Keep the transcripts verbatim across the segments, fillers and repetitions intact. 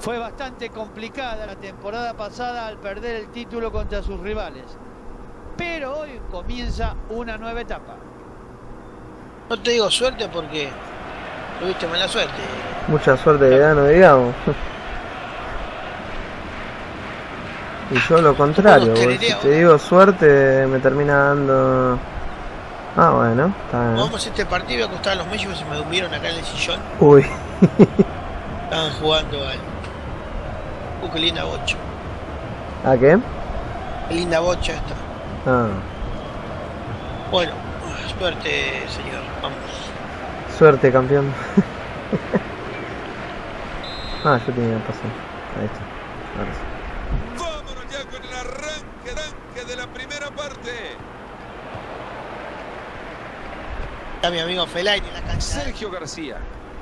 Fue bastante complicada la temporada pasada al perder el título contra sus rivales. Pero hoy comienza una nueva etapa. No te digo suerte porque tuviste mala suerte. Mucha suerte ya no digamos. Y yo lo contrario, porque si te digo suerte me termina dando... Ah, bueno, está bien. Vamos a este partido, voy a acostar a los mellos que se me durmieron acá en el sillón. Uy. Estaban jugando al... Uh, qué linda bocha. ¿A qué? Qué linda bocha esta. Ah. Bueno, suerte, señor. Vamos. Suerte, campeón. Ah, yo tenía que pasar. Ahí está. Ahora sí. Vámonos ya con el arranque, arranque de la primera parte. Está mi amigo Fellaini en la cancha. Sergio García.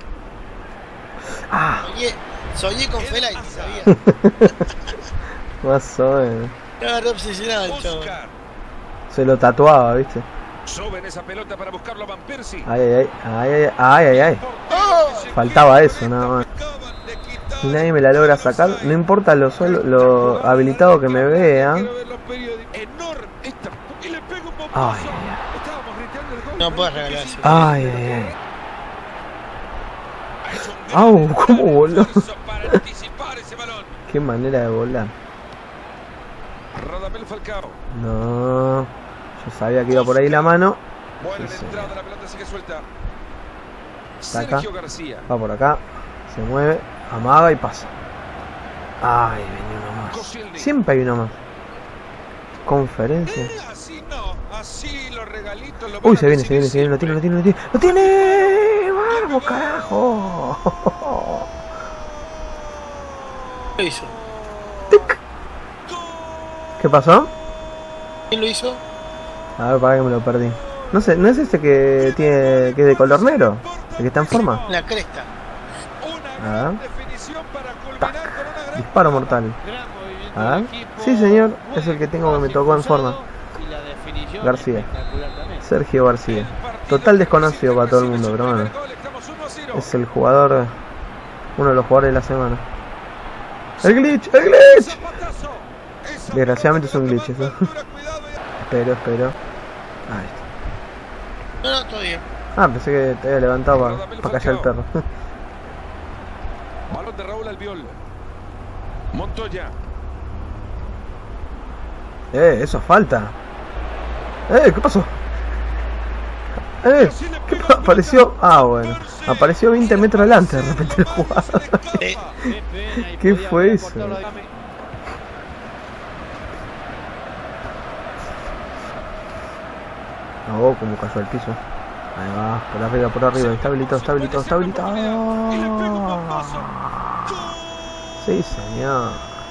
Ah. Soñé, soñé con Fellaini, sabía. Más o menos. Estaba obsesionado el chavo. Se lo tatuaba, ¿viste? Suben esa pelota para buscarlo a Van Persie. Ay, ay, ay, ay, ay, ay, ay, ay. ¡Oh! Faltaba eso, nada más. Y nadie me la logra sacar, no importa lo solo, lo habilitado que me vea. Ay, ay, ay. No puedes regalar eso. Ay, ay, ay. Au, cómo voló. Qué manera de volar. Radamel Falcao. No, yo sabía que iba por ahí la mano. Buena entrada, la pelota sigue suelta. Está acá. Sergio García. Va por acá, se mueve, amaga y pasa. Ay, venía uno más. Siempre hay uno más. Conferencia. Así no, así los regalitos. Uy, se viene, se viene, se viene, lo tiene, lo tiene, lo tiene. ¡Lo tiene! ¡Vamos, carajo! ¿Qué hizo? ¿Qué pasó? ¿Quién lo hizo? A ver, para que me lo perdí. No sé, ¿no es ese que tiene que es de color negro? ¿El que está en forma? La cresta. A ver. Tac. Disparo mortal. A ver. Sí, señor. Es el que tengo que me tocó en forma. García. Sergio García. Total desconocido para todo el mundo, pero bueno. Es el jugador... Uno de los jugadores de la semana. ¡El glitch! ¡El glitch! Desgraciadamente es un glitch eso. Espero, espero. Ahí está. No, no, todo bien. Ah, pensé que te había levantado para pa callar el perro. Balón de Raúl Albiol. Montoya. Eh, eso falta. Eh, ¿qué pasó? Eh, ¿qué pasó? Apareció... Ah, bueno. Apareció veinte metros adelante de repente el jugador. ¿Qué fue eso? Oh, como cayó al piso. Ahí va, por arriba, por arriba. Está habilitado, está habilitado, está habilitado. Sí, señor.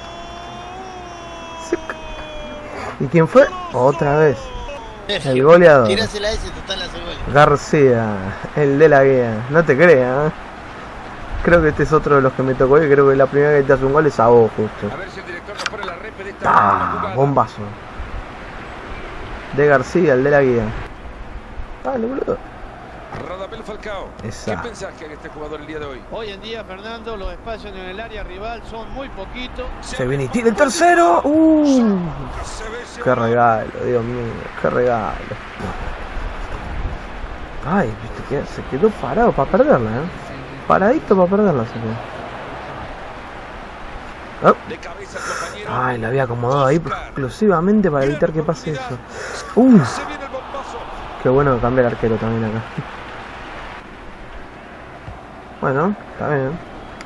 ¿Y quién fue? Otra vez. El goleador. Tírasela a ese, total hace gol. García, el de la guía. No te creas, ¿eh? Creo que este es otro de los que me tocó y creo que la primera vez que te hace un gol es a vos, justo. A ver si el director nos pone la repe de esta ¡Ah! Bombazo. De García, el de la guía. Dale, boludo. Radamel Falcao. Esa. ¿Qué pensás que haga este jugador el día de hoy? Hoy en día, Fernando, los espacios en el área rival son muy poquitos. Se viene y tira el tercero. ¡Uh! ¡Qué regalo, Dios mío! ¡Qué regalo! Ay, viste, se quedó parado para perderla, ¿eh? Paradito para perderla se quedó. Oh. Ay, la había acomodado ahí exclusivamente para evitar que pase eso. ¡Uh! Qué bueno cambiar el arquero también acá. Bueno, está bien.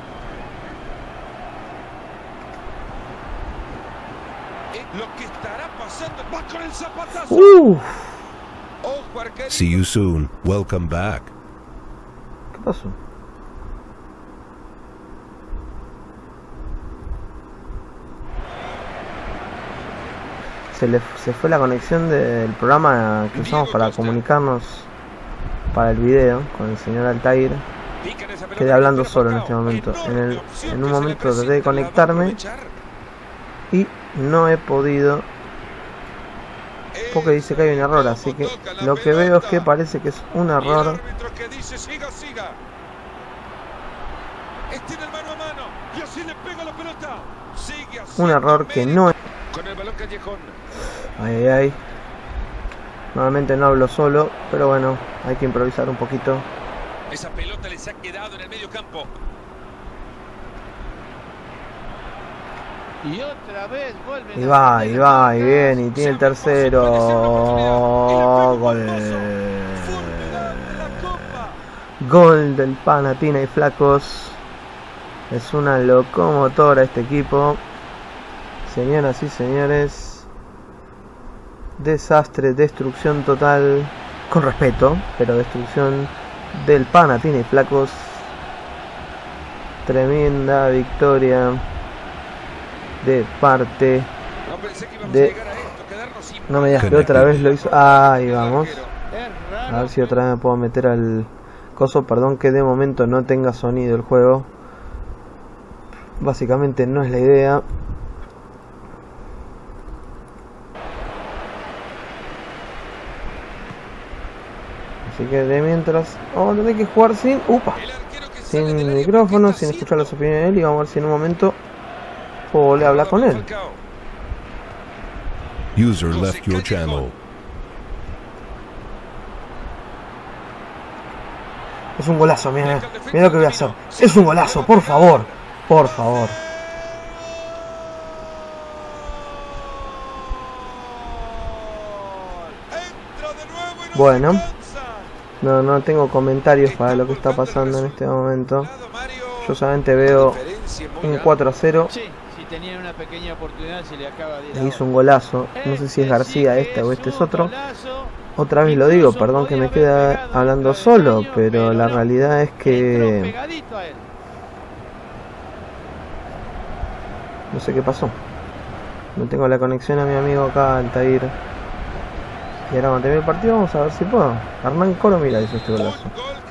Uh. See you soon. Welcome back. ¿Qué pasó? Se, le, se fue la conexión del programa que usamos para comunicarnos para el video con el señor Altair. Quedé hablando solo en este momento. En, el, en un momento traté de conectarme y no he podido, porque dice que hay un error, así que lo que veo es que parece que es un error. Estira el mano a mano y así le pega la pelota. Sigue así. Un error que no... Con el balón Callejón. Ay, ay, ay. Nuevamente no hablo solo, pero bueno, hay que improvisar un poquito. Esa pelota les ha quedado en el medio campo. Y otra vez vuelve. Y va, y va, y bien, y tiene el tercero. Gol. Gol del Panathinaikos Flacos. Es una locomotora este equipo. Señoras y señores. Desastre, destrucción total. Con respeto, pero destrucción del Panathinaikos Flacos. Tremenda victoria de parte de... No me digas que otra vez lo hizo. Ahí vamos. A ver si otra vez me puedo meter al coso. Perdón que de momento no tenga sonido el juego. Básicamente no es la idea. Así que de mientras vamos a tener que jugar sin... ¡Upa! Sin micrófono, sin escuchar las opiniones de él. Y vamos a ver si en un momento puedo volver a hablar con él. User left your channel. Es un golazo, mira, mira lo que voy a hacer. Es un golazo, por favor. Por favor. Bueno. No, no tengo comentarios para lo que está pasando en este momento. Yo solamente veo un cuatro a cero. Tenían una pequeña oportunidad, se le acaba de le hizo un golazo. No sé si es García este o este es otro. Otra vez lo digo, perdón que me quede hablando solo, pero la realidad es que no sé qué pasó. No tengo la conexión a mi amigo acá, Altair. Y ahora cuando termine el partido vamos a ver si puedo. Hernán Coro, mira, hizo este golazo.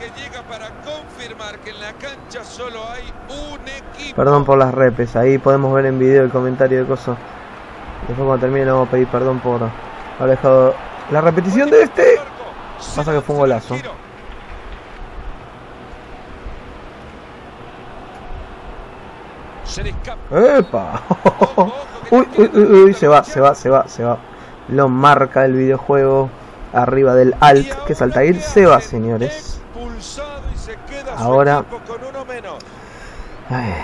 Perdón por las repes, ahí podemos ver en video el comentario de cosas. Después cuando termine le vamos a pedir perdón por haber dejado la repetición de este. Pasa que fue un golazo. ¡Epa! Uy, uy, uy, uy, se va, se va, se va, se va. Lo marca el videojuego arriba del Alt, que es Altair. Se va, señores. Ahora... Ay.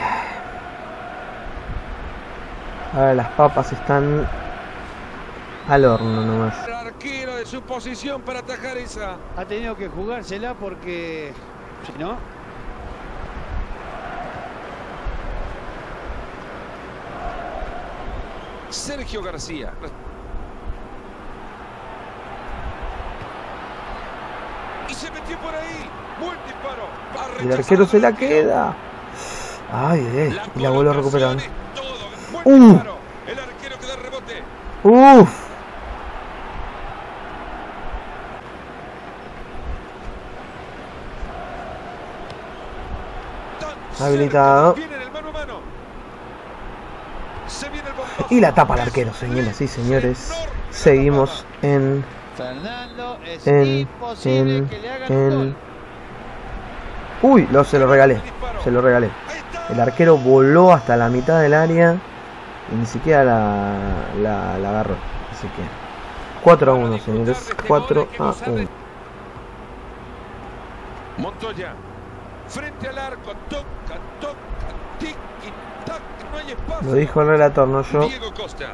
Ahora las papas están al horno nomás. El arquero de su posición para atajar esa. Ha tenido que jugársela porque si no. Sergio García. Y se metió por ahí. Buen disparo. El arquero se la queda. Ay, eh. Y la vuelve a recuperar. Uh. El arquero que da rebote. Uf. Habilitado. Y la tapa el arquero, señoras y señores. Seguimos en... En... En... En... Uy, lo, se lo regalé. Se lo regalé. El arquero voló hasta la mitad del área y ni siquiera la, la, la agarró. Así que cuatro a uno, señores. cuatro a uno. Montoya. Frente al arco. Toca, toca, tic y tac. No hay espacio. Lo dijo el relator, no yo. Diego Costa.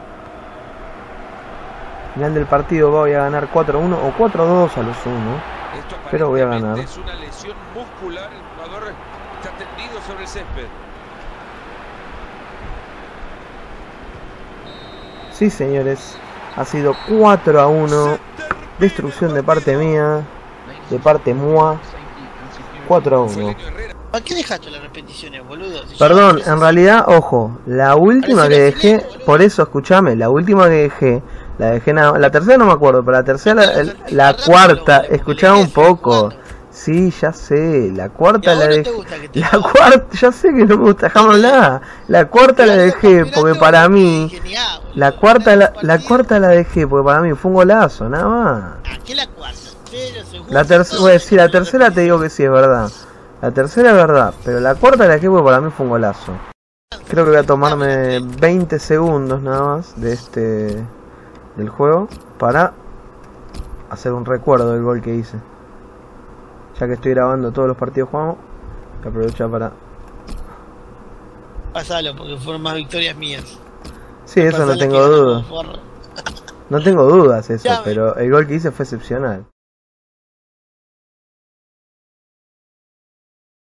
Final del partido voy a ganar cuatro a uno o cuatro a dos a los uno. Pero voy a ganar. Es una lesión muscular. El jugador está tendido sobre el césped. Sí, señores. Ha sido cuatro a uno. Destrucción de parte mía. De parte mua. cuatro a uno. ¿Para qué dejaste las repeticiones, boludo? Si Perdón, en realidad, ojo. La última que dejé. Por eso, escúchame. La última que dejé. La dejé nada. La tercera no me acuerdo. Pero la tercera. La, la cuarta. Escuchaba un poco. Sí, ya sé. La cuarta la dejé. La cuarta. Ya sé que no me gusta. Dejame hablar. La cuarta la dejé porque para mí. La cuarta la, la cuarta la dejé porque para mí fue un golazo, nada más. ¿Qué la cuarta? La tercera, voy a decir, la tercera te digo que sí, es verdad. La tercera es verdad, pero la cuarta de la que para mí fue un golazo. Creo que voy a tomarme veinte segundos nada más de este del juego para hacer un recuerdo del gol que hice. Ya que estoy grabando todos los partidos jugamos, que aprovecho para... Pasalo, porque fueron más victorias mías. Sí, eso no tengo dudas. No tengo dudas eso, pero el gol que hice fue excepcional.